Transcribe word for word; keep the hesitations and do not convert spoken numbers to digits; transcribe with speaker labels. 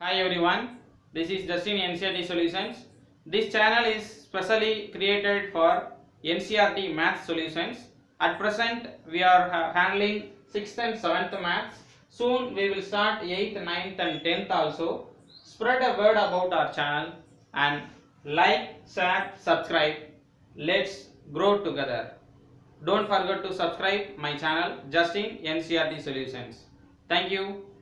Speaker 1: Hi everyone, this is Justin N C E R T Solutions. This channel is specially created for N C E R T Math Solutions. At present, we are ha handling sixth and seventh Maths. Soon we will start eighth, ninth and tenth also. Spread a word about our channel and like, share, subscribe. Let's grow together. Don't forget to subscribe my channel Justin N C E R T Solutions. Thank you.